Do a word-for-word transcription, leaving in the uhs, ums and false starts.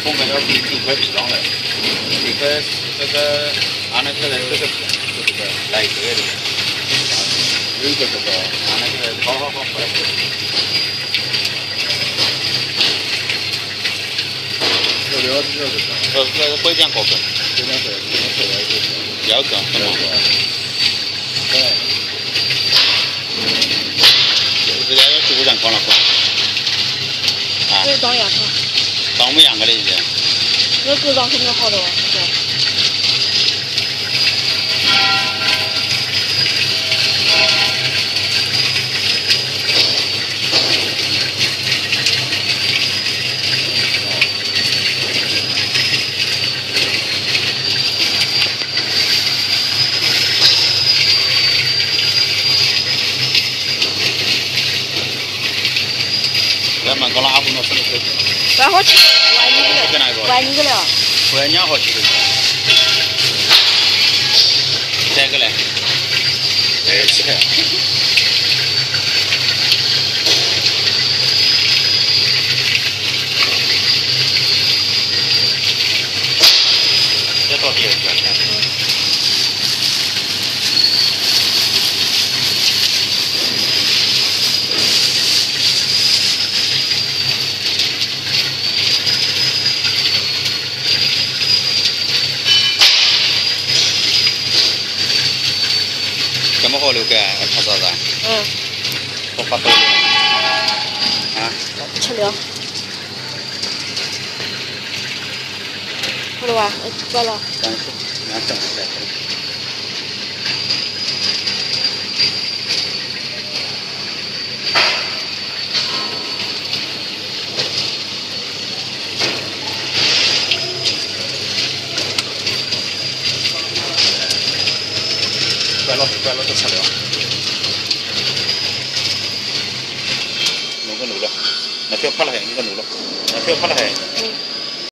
风格要比一块皮上来，一块这个俺那个人这个这个来一个的，有一个这个俺那个好好好好来。这个这个这个，这个会讲高跟，会讲会，会讲会，要跟什么？对。这个要主人看了看。啊。这当样是吧？当不样个的已经。这个当肯定好的哦，是。咱们搞了阿布诺什么车？万好吃，万你个了，万你个了，万两好吃的。这个嘞？哎，吃。这到底有多少钱？这么好留个，拍啥子？嗯。我发抖音。啊。吃了。好了吧？完了。完事，完整了。关了，关了就吃了。弄个弄了，那条拍了还，你个弄了，那条拍了还。嗯。